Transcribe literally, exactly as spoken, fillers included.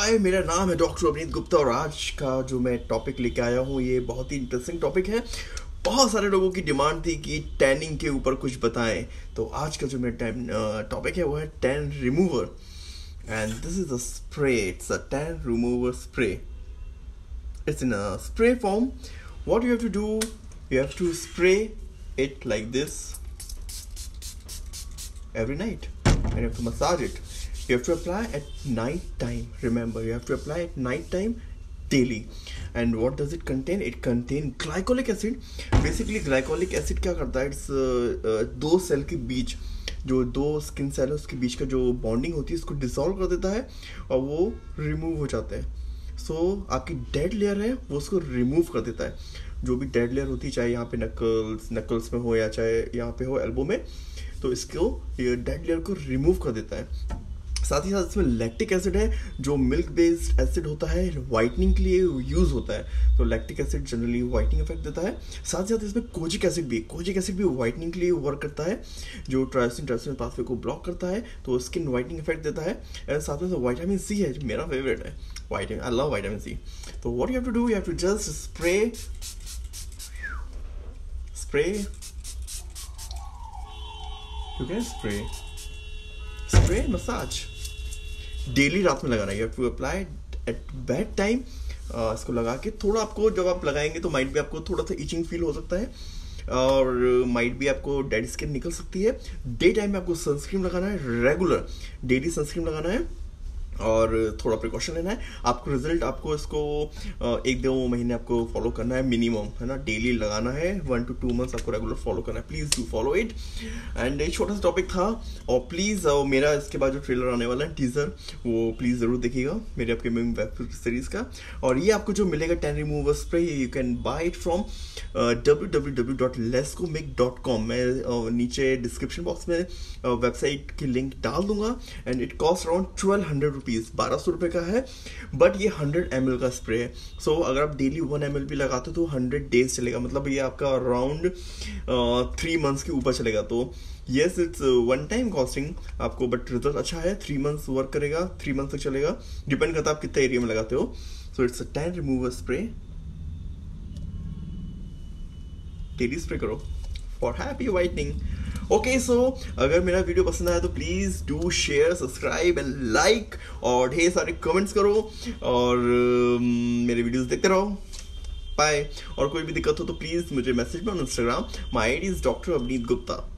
हाय, मेरा नाम है डॉक्टर अभिनीत गुप्ता और आज का जो मैं टॉपिक लेके आया हूँ ये बहुत ही इंटरेस्टिंग टॉपिक है। बहुत सारे लोगों की डिमांड थी कि टैनिंग के ऊपर कुछ बताएं, तो आज का जो मेरा टॉपिक है वो है tan remover and this is a spray. It's a tan remover spray. It's in a spray form. What you have to do, you have to spray it like this every night and you have to massage it. You have to apply at night time. Remember, you have to apply at night time daily. And what does it contain? It contains glycolic acid. Basically glycolic acid क्या करता है? It's uh, uh, दो cell के बीच जो दो skin cell है उसके बीच का जो बॉन्डिंग होती है उसको डिसॉल्व कर देता है और वो रिमूव हो जाते हैं। सो so, आपकी डेड लेयर है वो उसको रिमूव कर देता है। जो भी डेड लेयर होती है, चाहे यहाँ पे नकल्स नकल्स में हो या चाहे यहाँ पे हो एल्बो में, तो इसको ये डेड लेयर को रिमूव कर देता है। साथ ही साथ इसमें लैक्टिक एसिड है जो मिल्क बेस्ड एसिड होता है, वाइटनिंग के लिए यूज होता है। तो lactic acid generally whitening effect देता है। साथ ही साथ इसमें कोजिक एसिड भी कोजिक एसिड भी वाइटनिंग के लिए वर्क करता है, जो ट्रायोसिन ट्रायोसिन पाथवे को ब्लॉक करता है, तो स्किन वाइटनिंग इफेक्ट देता है। एंड साथ में विटामिन सी है जो मेरा फेवरेट है, vitamin I love vitamin C. तो what you have to do, you have to just spray spray you can spray spray massage daily रात में लगाना है। You have to apply at bed time. इसको लगा के थोड़ा आपको जब आप लगाएंगे तो माइट भी आपको थोड़ा सा इचिंग फील हो सकता है और माइट भी आपको डेड स्किन निकल सकती है। डे टाइम में आपको सनस्क्रीन लगाना है, रेगुलर डेली सनस्क्रीन लगाना है और थोड़ा प्रिकॉशन लेना है। आपको रिजल्ट आपको इसको एक दो महीने आपको फॉलो करना है मिनिमम, है ना। डेली लगाना है, वन टू टू मंथ्स आपको रेगुलर फॉलो करना है। Please do follow it. And एक छोटा सा टॉपिक था और प्लीज़ मेरा इसके बाद जो ट्रेलर आने वाला है टीजर, वो प्लीज़ ज़रूर देखिएगा मेरे अपकमिंग वेब सीरीज़ का। और ये आपको जो मिलेगा tan remover spray, you can buy it from W W W dot lescomig dot com. मैं uh, नीचे डिस्क्रिप्शन बॉक्स में वेबसाइट uh, की लिंक डाल दूंगा। And it cost around twelve hundred rupees, बारह सौ रुपये का है, बट ये हंड्रेड एम एल का स्प्रे है। सो so, अगर आप डेली वन एम एल भी लगाते हो तो हंड्रेड डेज चलेगा, मतलब ये आपका अराउंड थ्री मंथ्स के ऊपर चलेगा। तो yes, it's one time costing आपको, बट रिजल्ट अच्छा है। थ्री मंथ्स वर्क करेगा, थ्री मंथ तक चलेगा, डिपेंड करता है आप कितने एरिया में लगाते हो। So it's a tan remover spray, daily spray करो for happy whitening. Okay, so अगर मेरा वीडियो पसंद आया तो please do share, subscribe and like और ढेर सारे कमेंट्स करो और uh, मेरे वीडियोस देखते रहो। बाय। और कोई भी दिक्कत हो तो प्लीज़ मुझे मैसेज में on Instagram, my I D is doctor Abhineet Gupta.